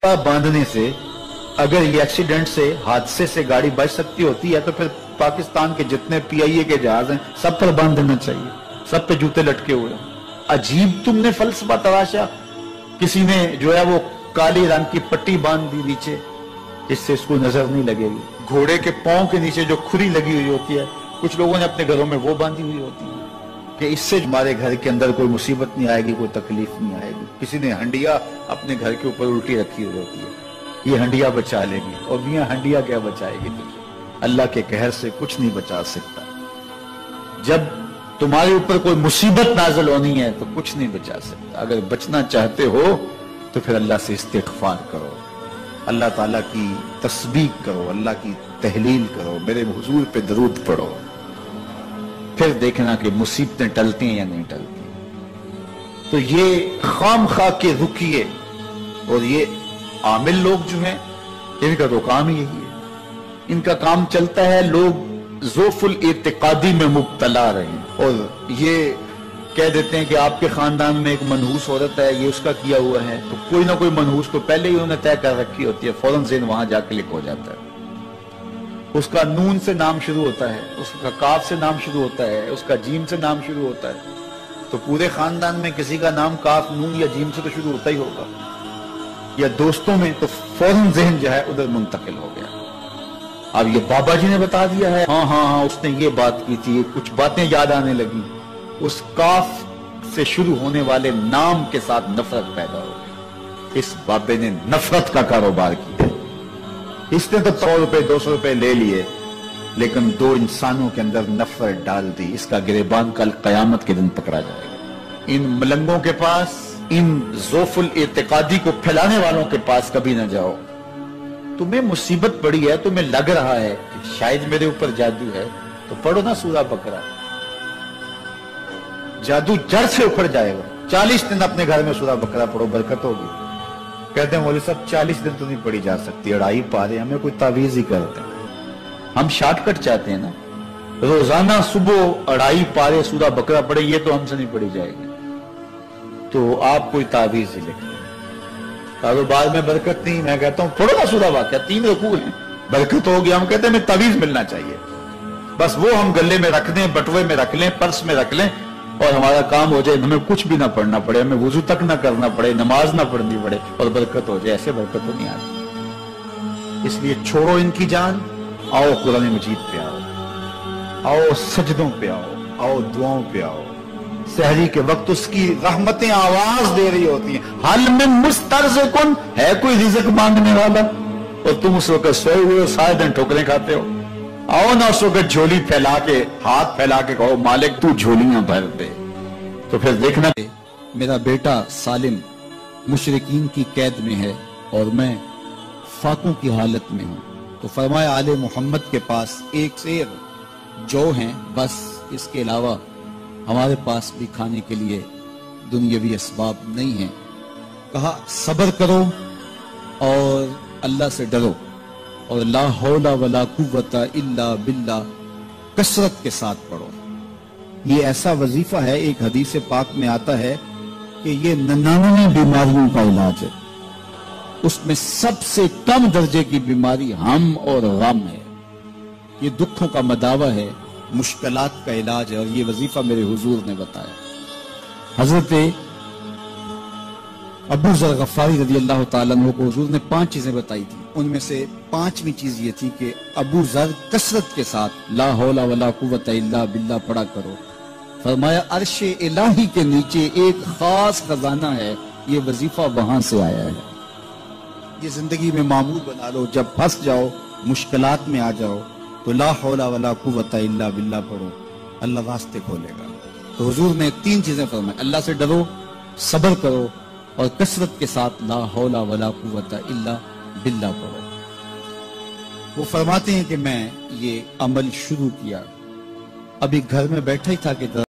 बांधने से अगर ये एक्सीडेंट से, हादसे से गाड़ी बच सकती होती है तो फिर पाकिस्तान के जितने PIA के जहाज हैं सब पर बांध देना चाहिए, सब पे जूते लटके हुए। अजीब तुमने फलसफा तराशा। किसी ने जो है वो काली रंग की पट्टी बांध दी नीचे जिससे इसको नजर नहीं लगेगी। घोड़े के पांव के नीचे जो खुरी लगी हुई होती है, कुछ लोगों ने अपने घरों में वो बांधी हुई होती है कि इससे हमारे घर के अंदर कोई मुसीबत नहीं आएगी, कोई तकलीफ नहीं आएगी। किसी ने हंडिया अपने घर के ऊपर उल्टी रखी हुई होती है, ये हंडिया बचा लेगी। और मियां हंडिया क्या बचाएगी तुझे? अल्लाह के कहर से कुछ नहीं बचा सकता। जब तुम्हारे ऊपर कोई मुसीबत नाज़िल होनी है तो कुछ नहीं बचा सकता। अगर बचना चाहते हो तो फिर अल्लाह से इस्तिग़फ़ार करो, अल्लाह ताला की तस्बीह करो, अल्लाह की तहलील करो, मेरे हुजूर पे दरूद पढ़ो, फिर देखना कि मुसीबतें टलती हैं या नहीं टलती। तो ये खामखा के रुकिए। और ये आमिल लोग जो हैं इनका तो काम ही यही है, इनका काम चलता है लोग ज़ोफ़ुल इत्तिक़ादी में मुब्तला रहे और ये कह देते हैं कि आपके खानदान में एक मनहूस औरत है, ये उसका किया हुआ है, तो कोई ना कोई मनहूस तो पहले ही उन्होंने तय कर रखी होती है, फौरन ज़हन वहां जाके लिख हो जाता है। उसका नून से नाम शुरू होता है, उसका काफ से नाम शुरू होता है, उसका जीम से नाम शुरू होता है, तो पूरे खानदान में किसी का नाम काफ, नून या जीम से तो शुरू होता ही होगा। या दोस्तों में तो फौरन ज़हन जो है उधर मुंतकिल हो गया। अब ये बाबा जी ने बता दिया है, हाँ उसने ये बात की थी, कुछ बातें याद आने लगी, उस काफ से शुरू होने वाले नाम के साथ नफरत पैदा हो गई। इस बाबे ने नफरत का कारोबार किया। इसने तो 100 रुपए 200 रुपए ले लिए, लेकिन दो इंसानों के अंदर नफरत डाल दी। इसका गिरबान कल कयामत के दिन पकड़ा जाएगा। इन मलंगों के पास, इन ज़ोफ़ुल इत्तिक़ादी को फैलाने वालों के पास कभी ना जाओ। तुम्हें मुसीबत पड़ी है, तुम्हें लग रहा है कि शायद मेरे ऊपर जादू है, तो पढ़ो ना सूरा बकरा, जादू जड़ से उखड़ जाएगा। 40 दिन अपने घर में सूरा बकरा पढ़ो, बरकत होगी। कहते हैं मौलवी साहब 40 दिन तो नहीं पढ़ी जा सकती, 2.5 पारे, हमें कोई तावीज ही करते हैं। हम शॉर्टकट चाहते हैं ना, रोजाना सुबह 2.5 पारे सूरा बकरा पढ़े, ये तो हमसे नहीं पढ़ी जाएगी। तो आप कोई तावीज ही लिख लें, कारोबार में बरकत नहीं। मैं कहता हूं पढ़ो ना सूरा वाक़िया, 3 रुकू हैं, बरकत होगी। हम कहते हैं हमें तावीज मिलना चाहिए, बस वो हम गले में रख दें, बटुए में रख लें, पर्स में रख लें और हमारा काम हो जाए, हमें कुछ भी ना पढ़ना पड़े, हमें वुजू तक ना करना पड़े, नमाज ना पढ़नी पड़े और बरकत हो जाए। ऐसे बरकत तो नहीं आती। इसलिए छोड़ो इनकी जान, आओ कुरान मजीद पे आओ, आओ सजदों पे आओ, आओ दुआओं पे आओ। सहरी के वक्त उसकी रहमतें आवाज दे रही होती हैं, हल में मुस्तरज़िकुन, है कोई रिज़्क़ मांगने वाला? और तुम उस वक्त सोए हुए हो, सारे दिन ठोकरें खाते हो। आओ ना उस वक्त झोली फैला के, हाथ फैला के कहो मालिक तू झोलियां भर दे। तो फिर देखना, मेरा बेटा सालिम मुशरिकीन की कैद में है और मैं फाकों की हालत में हूं। तो फरमाया आले मोहम्मद के पास एक सेर जौ हैं, बस इसके अलावा हमारे पास भी खाने के लिए दुनियावी असबाब नहीं है। कहा सब्र करो और अल्लाह से डरो और ला हौला वला कुव्वता इल्ला बिल्ला कसरत के साथ पढ़ो। ये ऐसा वजीफा है, एक हदीस पाक में आता है कि ये 99 बीमारियों का इलाज है, उसमें सबसे कम दर्जे की बीमारी हम और गम है। ये दुखों का मदावा है, मुश्किलात का इलाज है और ये वजीफा मेरे हुजूर ने बताया। हजरत अबू ज़र गफ़ारी रज़ी अल्लाह ताला अन्हु को हुजूर ने 5 चीजें बताई थी। उनमें से 5वीं चीज ये थी कि अबू ज़र कसरत के साथ ला हौला वला कुव्वता इल्ला बिल्ला पढ़ा करो। फरमाया अर्शे इलाही के नीचे एक खास खजाना है, ये वजीफा वहां से आया है। ये जिंदगी में मामूल बना लो, जब फंस जाओ, मुश्किलात में आ जाओ तो ला हौला वला कुव्वता इल्ला बिल्ला पढ़ो, अल्लाह रास्ते खोलेगा। तो हुजूर ने 3 चीजें फरमाई, अल्लाह से डरो, सब्र करो और कसरत के साथ ला हौला वला कुव्वता इल्ला बिल्ला पढ़ो। वो फरमाते हैं कि मैं ये अमल शुरू किया, अभी घर में बैठा ही था कि